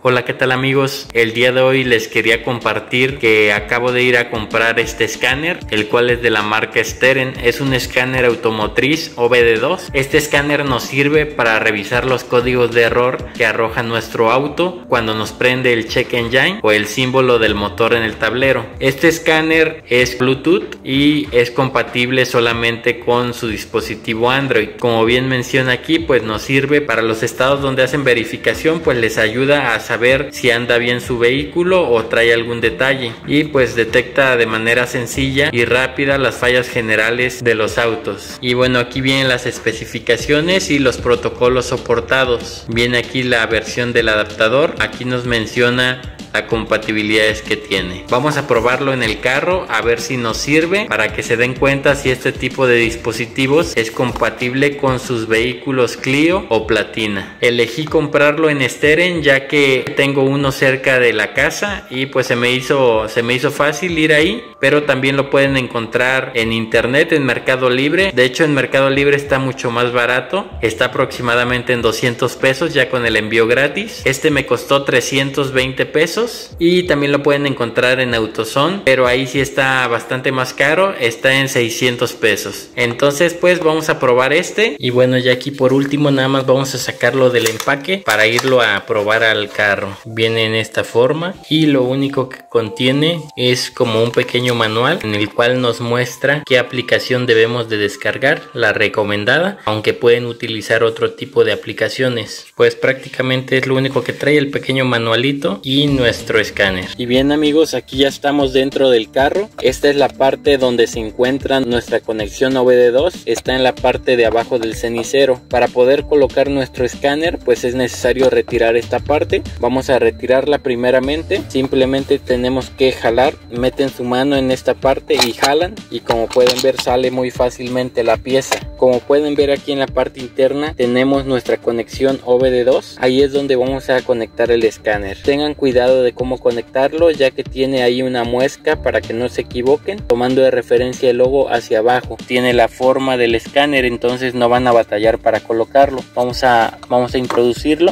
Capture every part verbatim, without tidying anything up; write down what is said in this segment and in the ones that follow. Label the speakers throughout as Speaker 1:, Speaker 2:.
Speaker 1: Hola, ¿qué tal amigos? El día de hoy les quería compartir que acabo de ir a comprar este escáner, el cual es de la marca Steren. Es un escáner automotriz O B D dos. Este escáner nos sirve para revisar los códigos de error que arroja nuestro auto cuando nos prende el check engine o el símbolo del motor en el tablero. Este escáner es Bluetooth y es compatible solamente con su dispositivo Android. Como bien menciona aquí, pues nos sirve para los estados donde hacen verificación, pues les ayuda a saber si anda bien su vehículo o trae algún detalle, y pues detecta de manera sencilla y rápida las fallas generales de los autos. Y bueno, aquí vienen las especificaciones y los protocolos soportados. Viene aquí la versión del adaptador, aquí nos menciona las compatibilidades que tiene. Vamos a probarlo en el carro a ver si nos sirve, para que se den cuenta si este tipo de dispositivos es compatible con sus vehículos Clio o Platina. Elegí comprarlo en Steren ya que tengo uno cerca de la casa y pues se me hizo se me hizo fácil ir ahí, pero también lo pueden encontrar en internet, en Mercado Libre. De hecho, en Mercado Libre está mucho más barato, está aproximadamente en doscientos pesos ya con el envío gratis. Este me costó trescientos veinte pesos. Y también lo pueden encontrar en AutoZone, pero ahí sí está bastante más caro, está en seiscientos pesos. Entonces pues vamos a probar este. Y bueno, ya aquí por último nada más vamos a sacarlo del empaque para irlo a probar al carro. Viene en esta forma y lo único que contiene es como un pequeño manual en el cual nos muestra qué aplicación debemos de descargar, la recomendada, aunque pueden utilizar otro tipo de aplicaciones. Pues prácticamente es lo único que trae, el pequeño manualito y nuestro nuestro escáner. Y bien amigos, aquí ya estamos dentro del carro. Esta es la parte donde se encuentra nuestra conexión O B D dos, está en la parte de abajo del cenicero. Para poder colocar nuestro escáner pues es necesario retirar esta parte. Vamos a retirarla primeramente, simplemente tenemos que jalar, meten su mano en esta parte y jalan, y como pueden ver sale muy fácilmente la pieza. Como pueden ver aquí en la parte interna tenemos nuestra conexión O B D dos, ahí es donde vamos a conectar el escáner. Tengan cuidado de cómo conectarlo, ya que tiene ahí una muesca para que no se equivoquen, tomando de referencia el logo hacia abajo. Tiene la forma del escáner, entonces no van a batallar para colocarlo. Vamos a, vamos a introducirlo.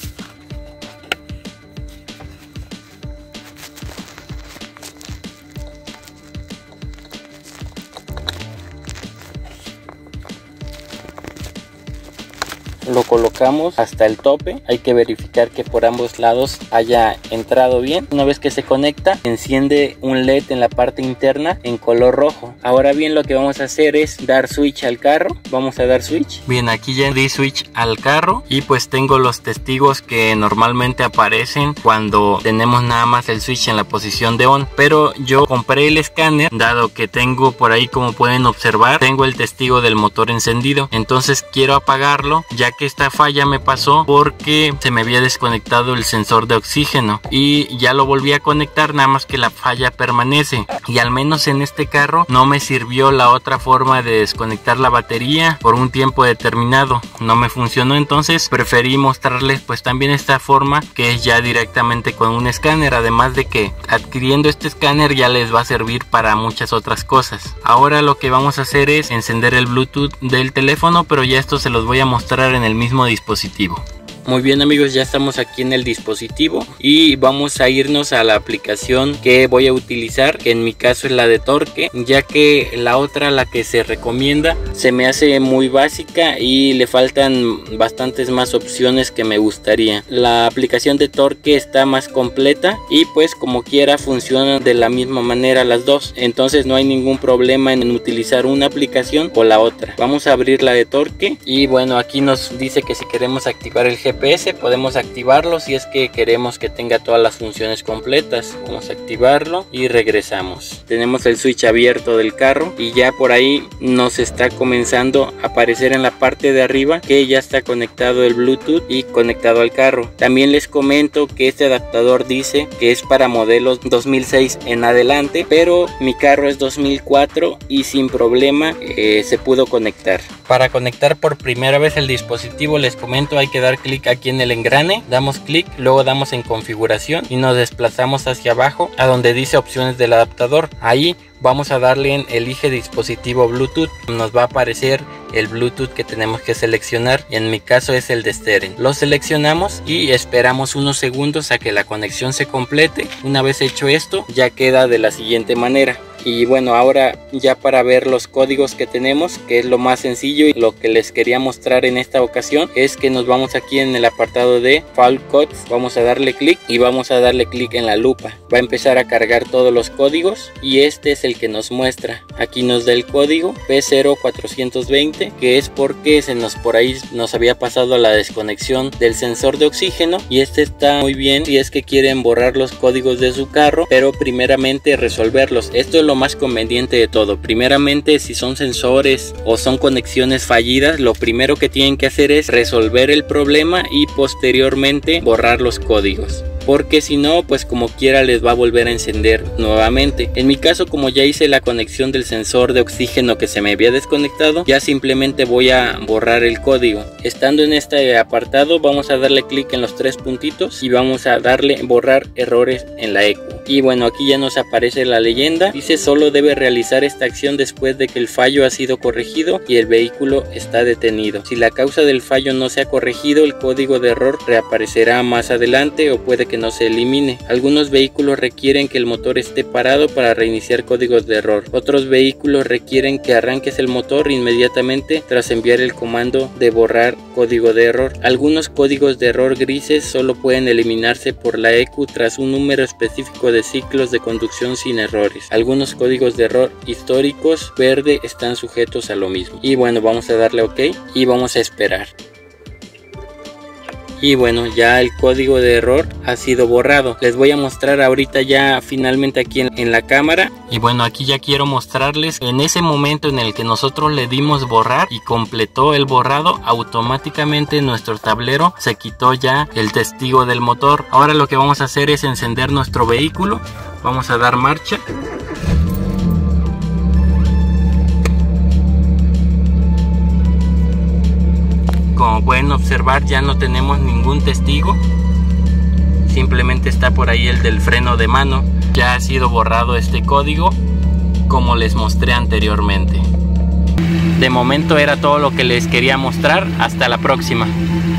Speaker 1: Lo colocamos hasta el tope, hay que verificar que por ambos lados haya entrado bien. Una vez que se conecta, enciende un L E D en la parte interna en color rojo. Ahora bien, lo que vamos a hacer es dar switch al carro. Vamos a dar switch. Bien, aquí ya di switch al carro y pues tengo los testigos que normalmente aparecen cuando tenemos nada más el switch en la posición de on, pero yo compré el escáner dado que tengo por ahí, como pueden observar, tengo el testigo del motor encendido, entonces quiero apagarlo ya que esta falla me pasó porque se me había desconectado el sensor de oxígeno y ya lo volví a conectar, nada más que la falla permanece. Y al menos en este carro no me sirvió la otra forma de desconectar la batería por un tiempo determinado, no me funcionó, entonces preferí mostrarles pues también esta forma, que es ya directamente con un escáner, además de que adquiriendo este escáner ya les va a servir para muchas otras cosas. Ahora lo que vamos a hacer es encender el Bluetooth del teléfono, pero ya esto se los voy a mostrar en el mismo dispositivo. Muy bien amigos, ya estamos aquí en el dispositivo y vamos a irnos a la aplicación que voy a utilizar, que en mi caso es la de Torque, ya que la otra, la que se recomienda, se me hace muy básica y le faltan bastantes más opciones que me gustaría. La aplicación de Torque está más completa y pues como quiera funcionan de la misma manera las dos, entonces no hay ningún problema en utilizar una aplicación o la otra. Vamos a abrir la de Torque y bueno, aquí nos dice que si queremos activar el G P S podemos activarlo si es que queremos que tenga todas las funciones completas. Vamos a activarlo y regresamos. Tenemos el switch abierto del carro y ya por ahí nos está comenzando a aparecer en la parte de arriba que ya está conectado el Bluetooth y conectado al carro. También les comento que este adaptador dice que es para modelos dos mil seis en adelante, pero mi carro es dos mil cuatro y sin problema eh, se pudo conectar. Para conectar por primera vez el dispositivo, les comento, hay que dar clic aquí en el engrane, damos clic, luego damos en configuración y nos desplazamos hacia abajo a donde dice opciones del adaptador. Ahí vamos a darle en elige dispositivo Bluetooth, nos va a aparecer el Bluetooth que tenemos que seleccionar. En mi caso es el de Steren. Lo seleccionamos y esperamos unos segundos a que la conexión se complete. Una vez hecho esto, ya queda de la siguiente manera. Y bueno, ahora ya para ver los códigos que tenemos, que es lo más sencillo y lo que les quería mostrar en esta ocasión, es que nos vamos aquí en el apartado de Fault Codes, vamos a darle clic y vamos a darle clic en la lupa. Va a empezar a cargar todos los códigos y este es el que nos muestra. Aquí nos da el código P cero cuatrocientos veinte, que es porque se nos por ahí nos había pasado la desconexión del sensor de oxígeno, y este está muy bien si es que quieren borrar los códigos de su carro, pero primeramente resolverlos. Esto es lo más conveniente de todo. Primeramente, si son sensores o son conexiones fallidas, lo primero que tienen que hacer es resolver el problema y posteriormente borrar los códigos, porque si no, pues como quiera les va a volver a encender nuevamente. En mi caso, como ya hice la conexión del sensor de oxígeno que se me había desconectado, ya simplemente voy a borrar el código. Estando en este apartado, vamos a darle clic en los tres puntitos y vamos a darle borrar errores en la E Q. Y bueno, aquí ya nos aparece la leyenda. Dice: solo debe realizar esta acción después de que el fallo ha sido corregido y el vehículo está detenido. Si la causa del fallo no se ha corregido, el código de error reaparecerá más adelante o puede que no se elimine. Algunos vehículos requieren que el motor esté parado para reiniciar códigos de error. Otros vehículos requieren que arranques el motor inmediatamente tras enviar el comando de borrar código de error. Algunos códigos de error grises solo pueden eliminarse por la E Q tras un número específico de ciclos de conducción sin errores. Algunos códigos de error históricos verde están sujetos a lo mismo. Y bueno, vamos a darle OK y vamos a esperar. Y bueno, ya el código de error ha sido borrado. Les voy a mostrar ahorita ya finalmente aquí en, en la cámara. Y bueno, aquí ya quiero mostrarles en ese momento en el que nosotros le dimos borrar y completó el borrado, automáticamente en nuestro tablero se quitó ya el testigo del motor. Ahora lo que vamos a hacer es encender nuestro vehículo. Vamos a dar marcha. Como pueden observar, ya no tenemos ningún testigo, simplemente está por ahí el del freno de mano. Ya ha sido borrado este código como les mostré anteriormente. De momento era todo lo que les quería mostrar. Hasta la próxima.